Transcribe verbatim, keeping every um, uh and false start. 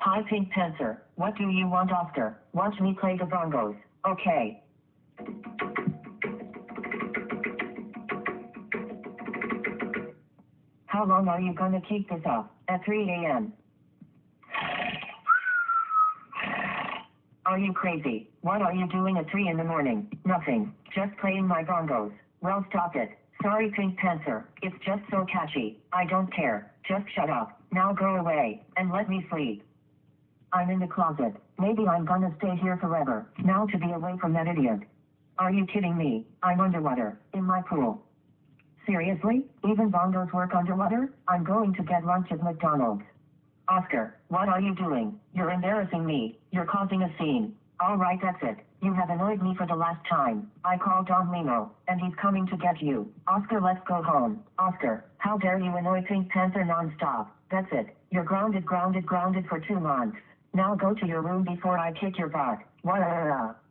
Hi, Pink Panther. What do you want, Oscar? Watch me play the bongos. Okay. How long are you gonna keep this up? At three a m? Are you crazy? What are you doing at three in the morning? Nothing. Just playing my bongos. Well, stop it. Sorry, Pink Panther. It's just so catchy. I don't care. Just shut up. Now go away, and let me sleep. I'm in the closet. Maybe I'm gonna stay here forever. Now to be away from that idiot. Are you kidding me? I'm underwater, in my pool. Seriously? Even bongos work underwater? I'm going to get lunch at McDonald's. Oscar, what are you doing? You're embarrassing me. You're causing a scene. All right, that's it. You have annoyed me for the last time. I called Don Lino, and he's coming to get you. Oscar, let's go home. Oscar, how dare you annoy Pink Panther non-stop? That's it. You're grounded, grounded, grounded for two months. Now go to your room before I kick your butt. Wah